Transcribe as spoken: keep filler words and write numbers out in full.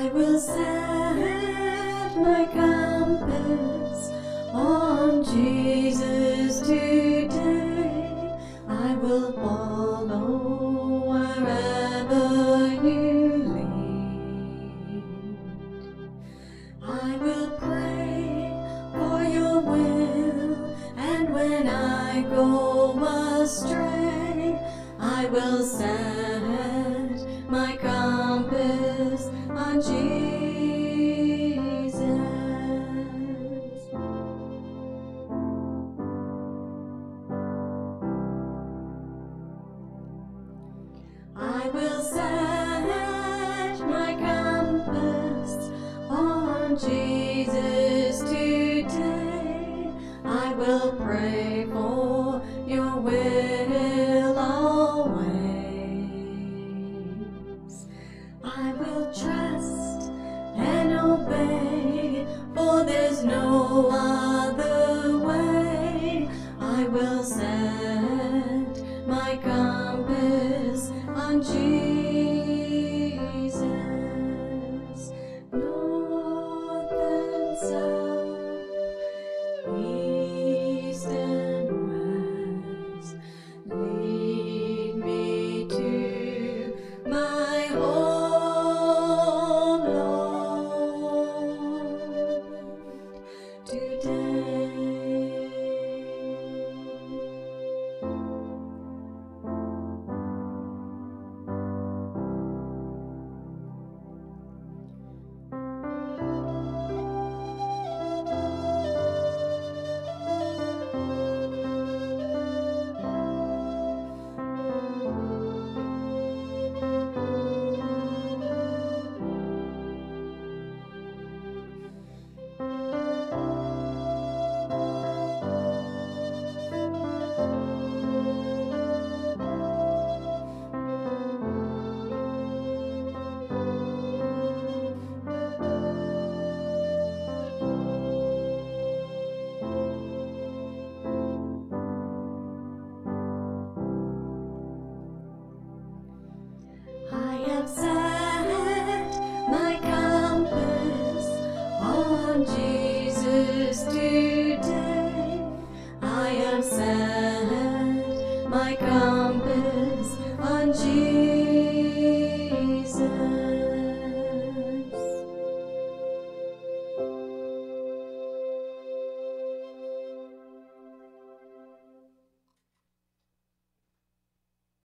I will set my compass on Jesus today. I will follow wherever you lead. I will pray for your will, and when I go astray, I will set my compass on Jesus. I will set my compass on Jesus today. I will pray for your will always. I will trust and obey, for there's no other way. I will set my compass on Jesus.